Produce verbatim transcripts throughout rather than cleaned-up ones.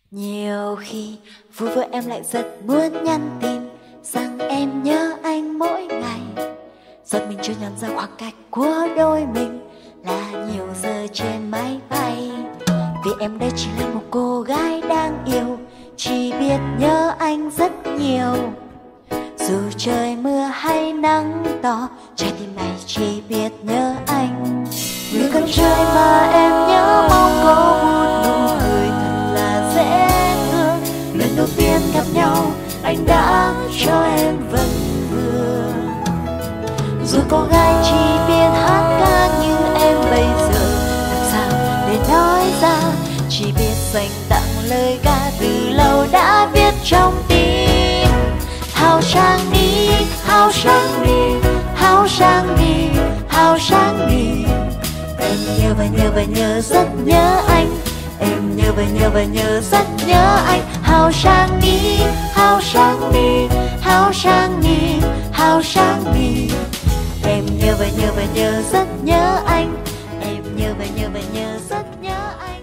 Nhiều khi vu vơ em lại rất muốn nhắn tin rằng em nhớ anh mỗi ngày. Giật mình chưa nhận ra khoảng cách của đôi mình là nhiều giờ trên máy bay. Vì em đây chỉ là một cô gái đang yêu, chỉ biết nhớ anh rất nhiều. Dù trời mưa hay nắng to, trái tim này chỉ biết nhớ anh. Người con trai mà em nhớ mong có một nụ cười thật là dễ thương. Lần đầu tiên gặp nhau anh đã cho em vẫn vương. Dù có gái chỉ biết hát ca như em bây giờ, làm sao để nói ra, chỉ biết dành tặng lời ca từ lâu đã viết trong tim. Hào sang đi, hào sang đi, hào sang đi, hào sang đi. Em nhớ và nhớ và nhớ rất nhớ anh. Em nhớ và nhớ và nhớ rất nhớ anh. Hào sang đi, hào sang đi, hào sang đi, hào sang đi. Em nhớ và nhớ và nhớ rất nhớ anh. Em nhớ và nhớ và nhớ rất nhớ anh.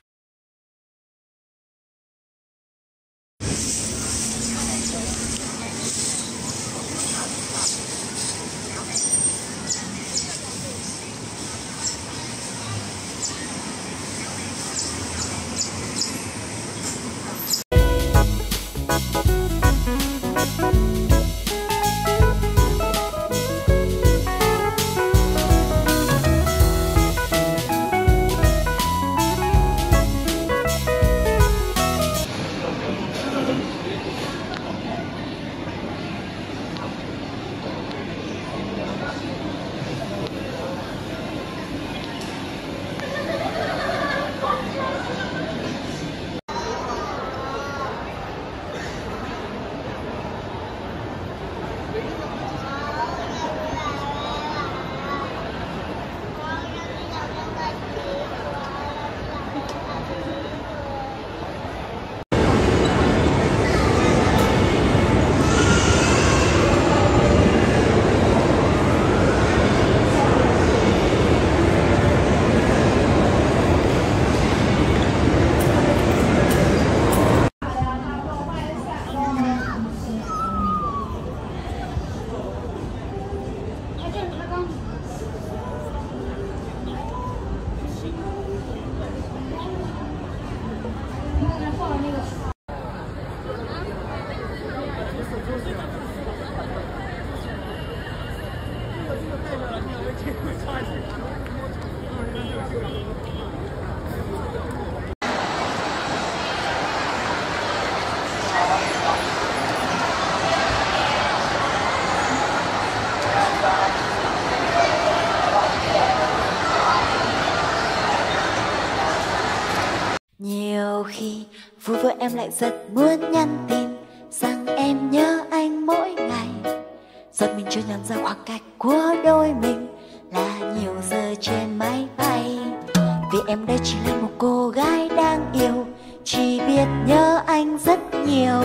Nhiều khi vu vơ em lại rất muốn nhắn tin rằng em nhớ anh mỗi ngày. Giật mình chưa nhận ra khoảng cách của đôi mình là nhiều giờ trên máy bay. Vì em đây chỉ là một cô gái đang yêu, chỉ biết nhớ anh rất nhiều.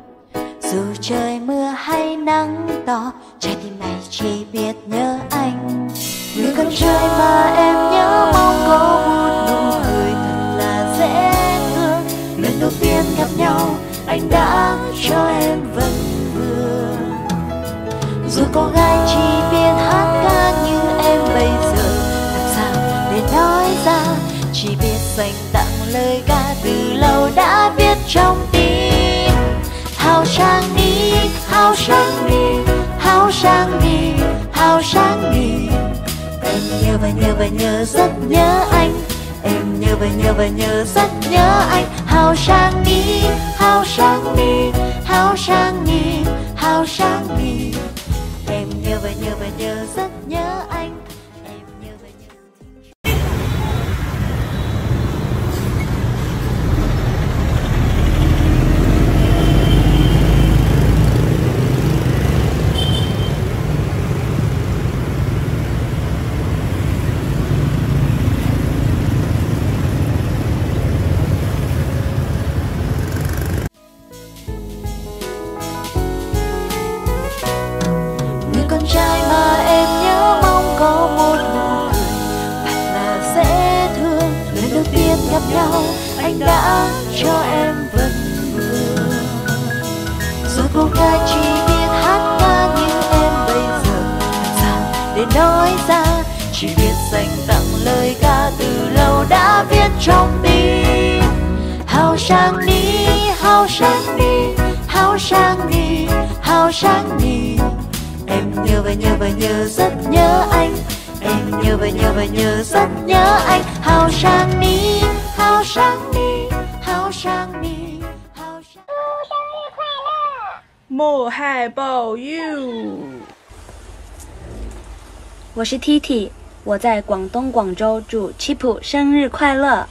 Dù trời mưa hay nắng to, trái tim này chỉ biết nhớ anh. Người con trai mà em nhớ mong có một nụ cười thật là dễ thương. Lần đầu tiên gặp nhau anh đã cho em vẫn vương. Dù có gái chỉ biết hát ca như em bây giờ, làm sao để nói ra, chỉ biết dành tặng lời ca từ lâu đã viết trong tim. Hào sang đi, hào sang đi, hào sang đi, hào sang đi. Em nhớ và nhớ và nhớ rất nhớ anh. Em nhớ và nhớ và nhớ rất nhớ anh. Hào sang đi, hào sang đi, hào sang đi, hào sang đi. Em nhớ và nhớ và nhớ rất nhớ anh. Em nhớ và nhớ. gặp nhau anh đã cho em nói ra, chỉ biết dành tặng lời ca từ lâu đã viết trong tim. Hào sang đi, hào sang đi, hào sang đi, hào sang đi. Em nhớ và nhớ và nhớ rất nhớ anh, em nhớ và nhớ và nhớ rất nhớ anh. Hào sang đi, hào sang đi, hào sang đi, hào sang đi. 母海保佑。 我是 Titi， 我在广东广州，祝 Chip 生日快乐。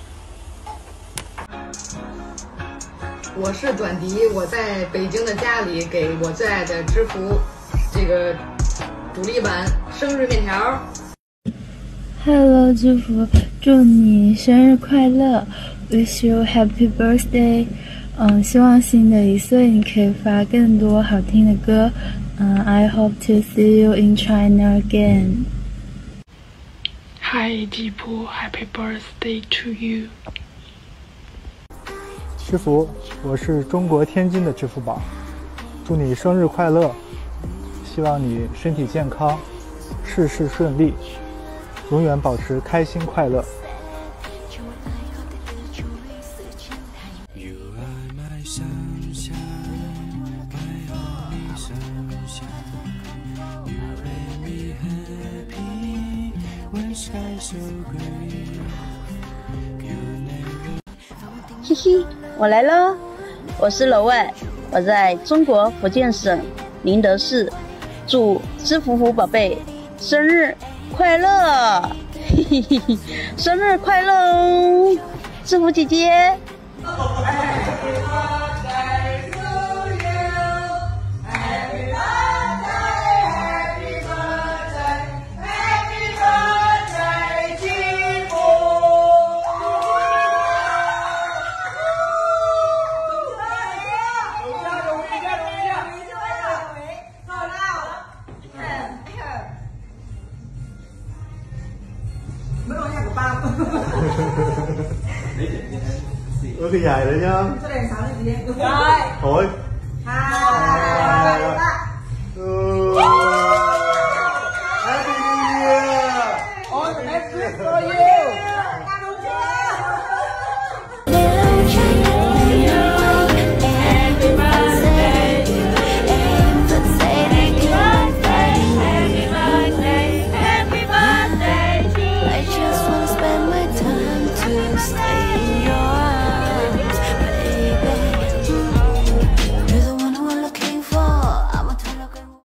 我是转迪，我在北京的家里给我最爱的知福这个主力版生日面条。 Hello， 知福，祝你生日快乐 ，Wish you happy birthday。嗯，希望新的一岁你可以发更多好听的歌。嗯 ，I hope to see you in China again。 Hi， 吉普 ，Happy birthday to you。 知福，我是中国天津的支付宝，祝你生日快乐，希望你身体健康，事事顺利，永远保持开心快乐。 嘿嘿，我来了，我是楼外，我在中国福建省宁德市，祝知福福宝贝生日快乐，嘿嘿嘿嘿，生日快乐哦，知福姐姐。 Ủa cái dài nữa nhá. Thôi. Hai.